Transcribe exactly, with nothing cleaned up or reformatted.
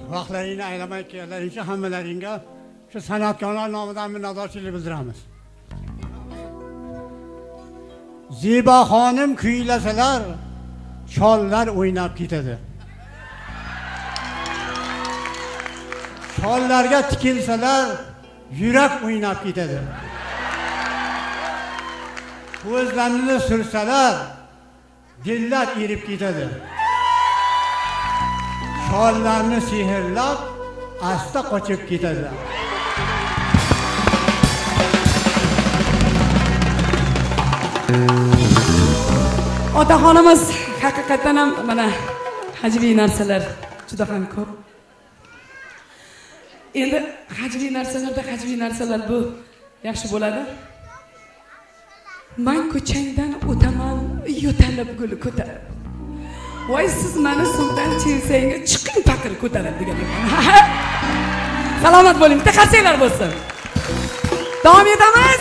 vaqtlaringni aylamay kelganlaringcha hammalaringga shu san'atkorlar nomidan minnatdorchilik bildiramiz. Zibo xonim kuylasalar, chollar o'ynab ketadi. Chollarga tikilsalar, yurak o'ynab ketadi. Ko'zlarini sursalar, dillar erib ketadi. Chollarni sehrlab, asta qochib ketadi. Otaxonimiz haqiqatan ham mana hajviy narsalar juda ham ko'p. Endi hajviy narsalarda hajviy narsalar bu yaxshi bo'ladi. Men ko'changdan o'taman, yo'talib gul ko'tarib. Voy siz meni suvdan chilsangiz chiqing paqir ko'tarib degan ekan. Salomat bo'ling, bitta qarsanglar bo'lsin. Davom etamiz.